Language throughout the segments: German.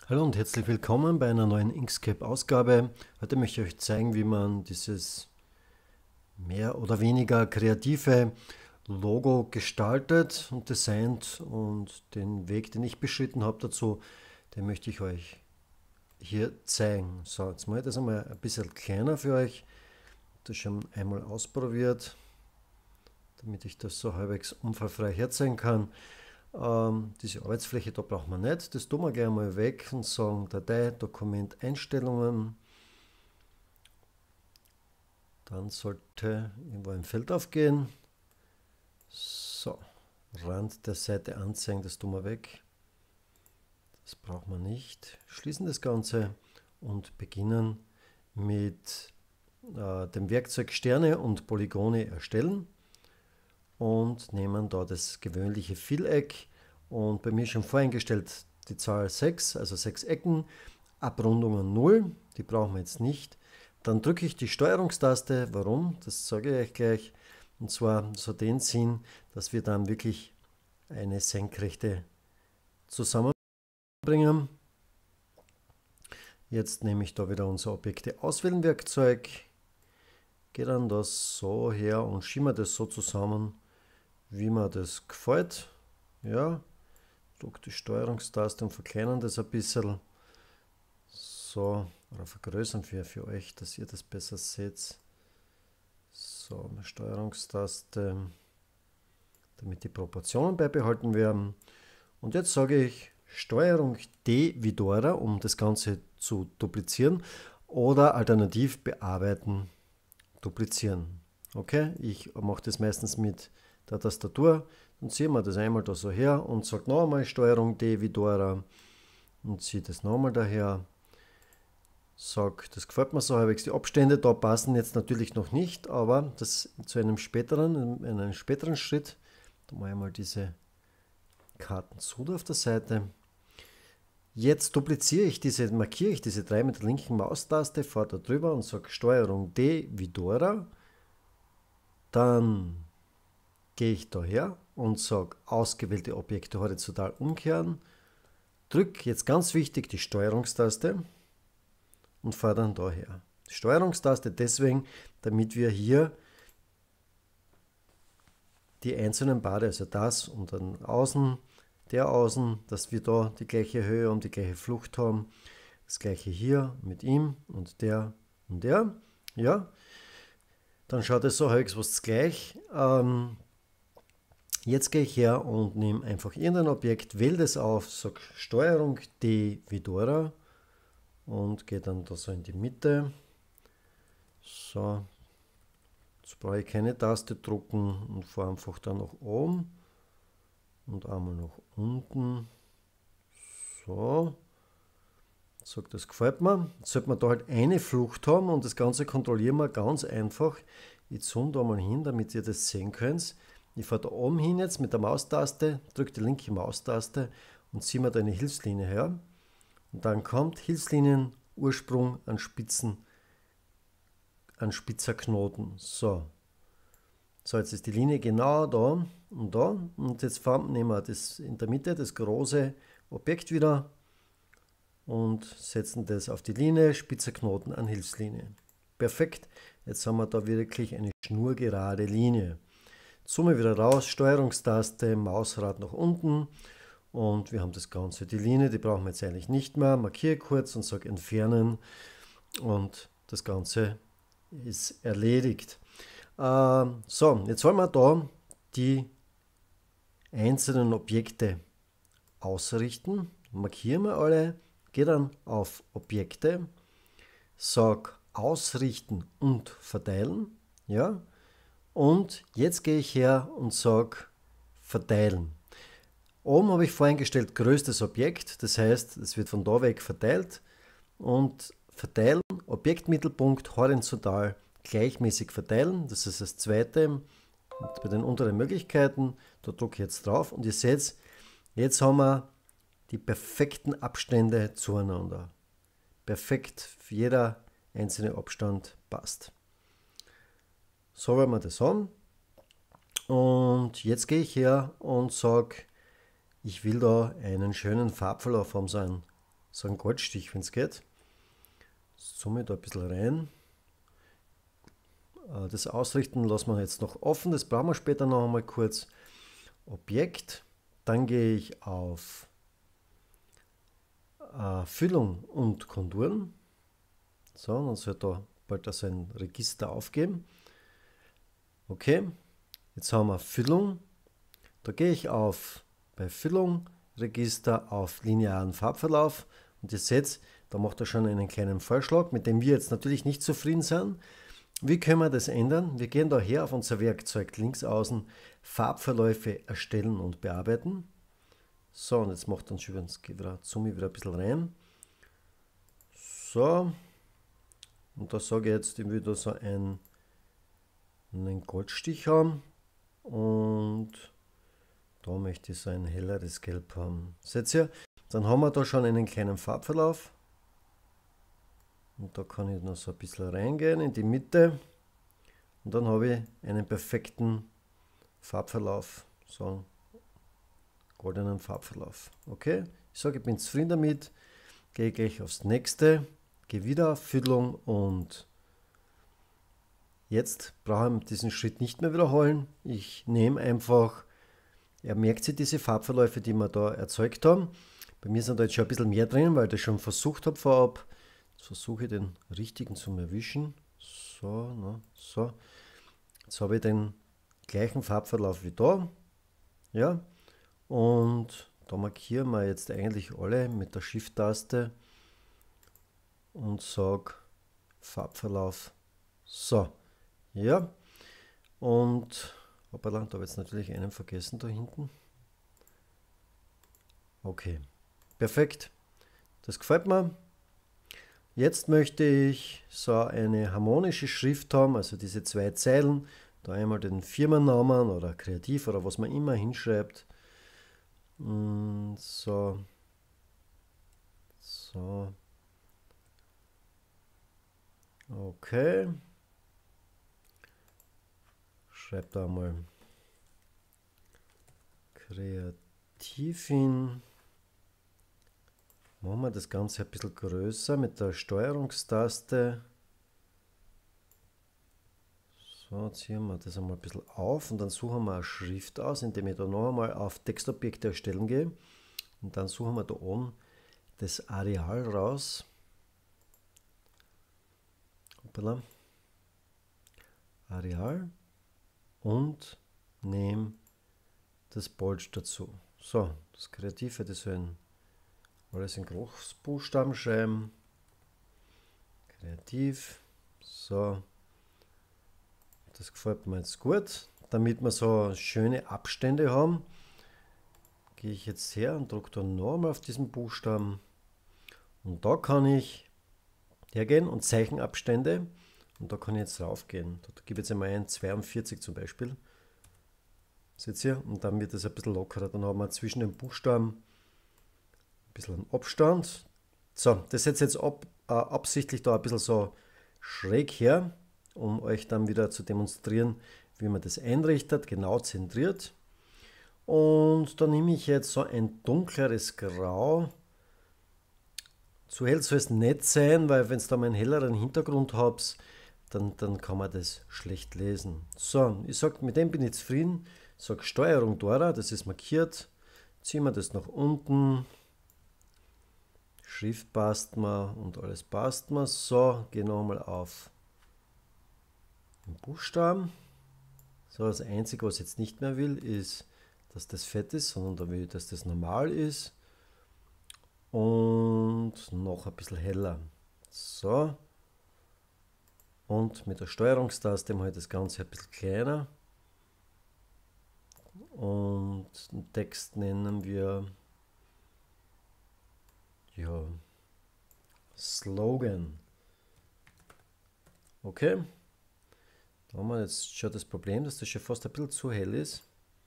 Hallo und herzlich willkommen bei einer neuen Inkscape-Ausgabe. Heute möchte ich euch zeigen, wie man dieses mehr oder weniger kreative Logo gestaltet und designt, und den Weg, den ich beschritten habe dazu, den möchte ich euch hier zeigen. So, jetzt mache ich das einmal ein bisschen kleiner für euch. Das schon einmal ausprobiert, damit ich das so halbwegs unfallfrei herzeigen kann. Diese Arbeitsfläche, da braucht man nicht. Das tun wir gleich mal weg und sagen Datei, Dokument, Einstellungen. Dann sollte irgendwo ein Feld aufgehen. So, Rand der Seite anzeigen, das tun wir weg. Das braucht man nicht. Schließen das Ganze und beginnen mit dem Werkzeug Sterne und Polygone erstellen und nehmen da das gewöhnliche Viereck und bei mir schon voreingestellt die Zahl 6, also 6 Ecken, Abrundungen 0, die brauchen wir jetzt nicht. Dann drücke ich die Steuerungstaste. Warum? Das sage ich euch gleich. Und zwar so den Sinn, dass wir dann wirklich eine Senkrechte zusammenbringen. Jetzt nehme ich da wieder unser Objekte auswählen Werkzeug, gehe dann das so her und schiebe das so zusammen, wie mir das gefällt. Ja, drücke die Steuerungstaste und verkleinern das ein bisschen. So, oder vergrößern für euch, dass ihr das besser seht. So, eine Steuerungstaste, damit die Proportionen beibehalten werden. Und jetzt sage ich Steuerung D wie Dora, um das Ganze zu duplizieren, oder alternativ bearbeiten, duplizieren. Okay, ich mache das meistens mit der Tastatur. Dann ziehen wir das einmal da so her und sage noch einmal Steuerung D wie Dora und ziehe das nochmal daher. Sag, das gefällt mir so halbwegs. Die Abstände da passen jetzt natürlich noch nicht, aber das zu einem späteren Schritt. Da mache ich mal diese Karten zu auf der Seite. Jetzt markiere ich diese 3 mit der linken Maustaste, fahre da drüber und sage Steuerung D wie Dora. Dann gehe ich da her und sage ausgewählte Objekte horizontal umkehren. Drücke jetzt ganz wichtig die Steuerungstaste und fahre dann daher. Die Steuerungstaste deswegen, damit wir hier die einzelnen Pfade, also das und dann außen, der außen, dass wir da die gleiche Höhe und die gleiche Flucht haben. Das gleiche hier mit ihm und der und der. Ja, dann schaut es so halbwegs gleich. Jetzt gehe ich her und nehme einfach irgendein Objekt, wähle das auf, sage Steuerung D wie Dora und gehe dann da so in die Mitte. So, jetzt brauche ich keine Taste drücken und fahre einfach dann nach oben und einmal nach unten. So, sagt, das gefällt mir. Jetzt sollte man da halt eine Flucht haben und das Ganze kontrollieren wir ganz einfach. Ich zoome da mal hin, damit ihr das sehen könnt. Ich fahre da oben hin jetzt mit der Maustaste, drücke die linke Maustaste und ziehe mir da eine Hilfslinie her. Und dann kommt Hilfslinienursprung an spitzer Knoten. So. So, jetzt ist die Linie genau da und da. Und jetzt nehmen wir das in der Mitte, das große Objekt wieder und setzen das auf die Linie, spitzer Knoten an Hilfslinie. Perfekt. Jetzt haben wir da wirklich eine schnurgerade Linie. Zoome wieder raus, Steuerungstaste, Mausrad nach unten und wir haben das Ganze. Die Linie, die brauchen wir jetzt eigentlich nicht mehr. Markiere kurz und sage entfernen und das Ganze ist erledigt. So, jetzt wollen wir da die einzelnen Objekte ausrichten. Markieren wir alle, gehe dann auf Objekte, sage ausrichten und verteilen. Ja, und jetzt gehe ich her und sage verteilen. Oben habe ich voreingestellt größtes Objekt, das heißt, es wird von da weg verteilt und verteilen, Objektmittelpunkt horizontal gleichmäßig verteilen, das ist das zweite. Und bei den unteren Möglichkeiten, da drücke ich jetzt drauf und ihr seht, jetzt haben wir die perfekten Abstände zueinander. Perfekt, jeder einzelne Abstand passt. So wollen wir das haben. Und jetzt gehe ich her und sage, ich will da einen schönen Farbverlauf haben, so so einen Goldstich, wenn es geht. Zoome da ein bisschen rein. Das Ausrichten lassen wir jetzt noch offen, das brauchen wir später noch einmal kurz. Objekt, dann gehe ich auf Füllung und Konturen. So, dann soll da bald also ein Register aufgeben. Okay, jetzt haben wir Füllung. Da gehe ich auf bei Füllung, Register auf linearen Farbverlauf und ihr seht, da macht er schon einen kleinen Vorschlag, mit dem wir jetzt natürlich nicht zufrieden sind. Wie können wir das ändern? Wir gehen daher auf unser Werkzeug links außen, Farbverläufe erstellen und bearbeiten. So, und jetzt macht dann schon wieder, zoome wieder ein bisschen rein. So, und da sage ich jetzt, ich will da so einen Goldstich haben und da möchte ich so ein helleres Gelb haben. Seht ihr? Dann haben wir da schon einen kleinen Farbverlauf. Und da kann ich noch so ein bisschen reingehen in die Mitte. Und dann habe ich einen perfekten Farbverlauf. So, goldenen Farbverlauf. Okay, ich sage, ich bin zufrieden damit. Gehe gleich aufs nächste. Gehe wieder auf Füllung und jetzt brauche ich diesen Schritt nicht mehr wiederholen. Ich nehme einfach, er merkt sich diese Farbverläufe, die wir da erzeugt haben. Bei mir sind da jetzt schon ein bisschen mehr drin, weil ich das schon versucht habe vorab. Jetzt versuche ich den richtigen zu erwischen. So, na, so. Jetzt habe ich den gleichen Farbverlauf wie da. Ja, und da markieren wir jetzt eigentlich alle mit der Shift-Taste und sage Farbverlauf. So, ja, und hoppala, da habe ich jetzt natürlich einen vergessen da hinten. Okay, perfekt, das gefällt mir. Jetzt möchte ich so eine harmonische Schrift haben, also diese 2 Zeilen, da einmal den Firmennamen oder Kreativ oder was man immer hinschreibt. So, so, okay, schreibe da mal Kreativ hin. Machen wir das Ganze ein bisschen größer mit der Steuerungstaste. So, ziehen wir das einmal ein bisschen auf und dann suchen wir eine Schrift aus, indem ich da noch einmal auf Textobjekte erstellen gehe. Und dann suchen wir da oben das Areal raus. Hoppala. Areal und nehme das Bold dazu. So, das Kreative, das soll alles in Großbuchstaben schreiben. Kreativ. So. Das gefällt mir jetzt gut. Damit wir so schöne Abstände haben, gehe ich jetzt her und drücke dann nochmal auf diesen Buchstaben. Und da kann ich hergehen und Zeichenabstände. Und da kann ich jetzt raufgehen. Da gebe ich jetzt einmal ein 42 zum Beispiel. Seht ihr? Und dann wird es ein bisschen lockerer. Dann haben wir zwischen den Buchstaben ein bisschen Abstand. So, das setzt jetzt absichtlich da ein bisschen so schräg her, um euch dann wieder zu demonstrieren, wie man das einrichtet, genau zentriert. Und da nehme ich jetzt so ein dunkleres Grau. Zu hell soll es nicht sein, weil wenn es da mal einen helleren Hintergrund habt, dann kann man das schlecht lesen. So, ich sage, mit dem bin ich zufrieden. Ich sage Steuerung Dora, das ist markiert. Ziehen wir das nach unten. Schrift passt mir und alles passt mir. So, gehe nochmal auf den Buchstaben. So, das Einzige, was ich jetzt nicht mehr will, ist, dass das fett ist, sondern da will ich, dass das normal ist. Und noch ein bisschen heller. So. Und mit der Steuerungstaste mache ich das Ganze ein bisschen kleiner. Und den Text nennen wir ja Slogan. Okay. Da haben wir jetzt schon das Problem, dass das schon fast ein bisschen zu hell ist.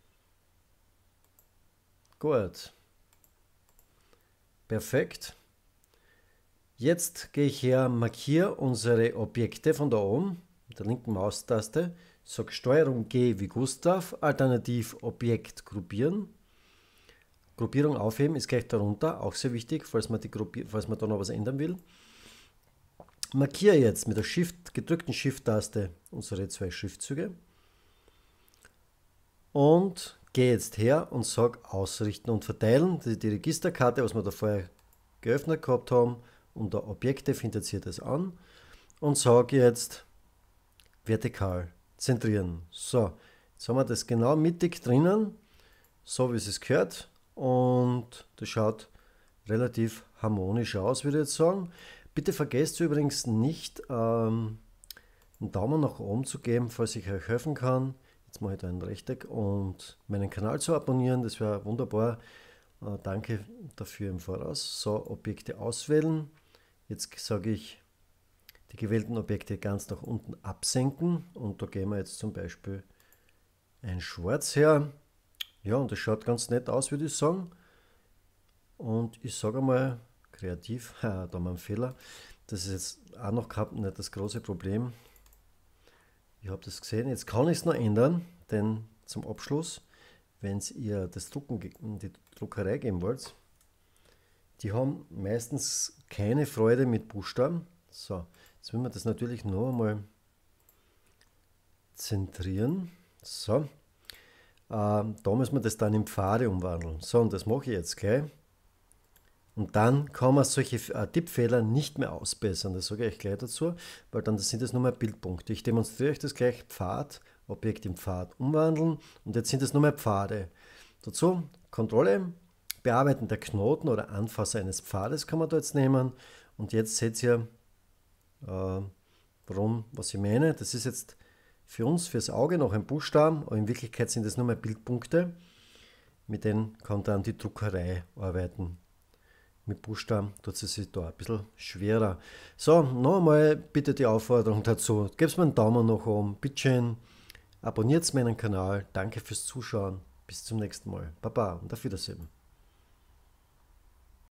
Gut. Perfekt. Jetzt gehe ich her, markiere unsere Objekte von da oben mit der linken Maustaste, sage Steuerung G wie Gustav, alternativ Objekt gruppieren. Gruppierung aufheben ist gleich darunter, auch sehr wichtig, falls man da noch was ändern will. Markiere jetzt mit der gedrückten Shift-Taste unsere 2 Schriftzüge und gehe jetzt her und sage Ausrichten und Verteilen. Das ist die Registerkarte, was wir da vorher geöffnet gehabt haben. Unter Objekte findet sich das an und sage jetzt vertikal zentrieren. So, jetzt haben wir das genau mittig drinnen, so wie es gehört, und das schaut relativ harmonisch aus, würde ich jetzt sagen. Bitte vergesst übrigens nicht, einen Daumen nach oben zu geben, falls ich euch helfen kann. Jetzt mache ich da ein Rechteck und meinen Kanal zu abonnieren, das wäre wunderbar. Danke dafür im Voraus. So, Objekte auswählen. Jetzt sage ich, die gewählten Objekte ganz nach unten absenken und da gehen wir jetzt zum Beispiel ein Schwarz her. Ja, und das schaut ganz nett aus, würde ich sagen. Und ich sage einmal, kreativ, da haben wir einen Fehler. Das ist jetzt auch noch gehabt, nicht das große Problem. Ich habe das gesehen. Jetzt kann ich es noch ändern, denn zum Abschluss, wenn ihr das Drucken, die Druckerei geben wollt, die haben meistens keine Freude mit Buchstaben. So, jetzt will man das natürlich noch einmal zentrieren. So, da müssen wir das dann in Pfade umwandeln. So, und das mache ich jetzt gleich. Und dann kann man solche Tippfehler nicht mehr ausbessern. Das sage ich euch gleich dazu, weil dann sind das nur mehr Bildpunkte. Ich demonstriere euch das gleich. Pfad, Objekt im Pfad umwandeln und jetzt sind es nur mehr Pfade. Dazu Kontrolle, Bearbeiten der Knoten oder Anfasser eines Pfades kann man da jetzt nehmen. Und jetzt seht ihr, was ich meine. Das ist jetzt für uns, fürs Auge noch ein Buchstaben, aber in Wirklichkeit sind es nur mehr Bildpunkte. Mit denen kann dann die Druckerei arbeiten. Mit Buchstaben tut es sich da ein bisschen schwerer. So, noch einmal bitte die Aufforderung dazu. Gebt mir einen Daumen nach oben. Bitte abonniert meinen Kanal. Danke fürs Zuschauen. Bis zum nächsten Mal. Baba und auf Wiedersehen.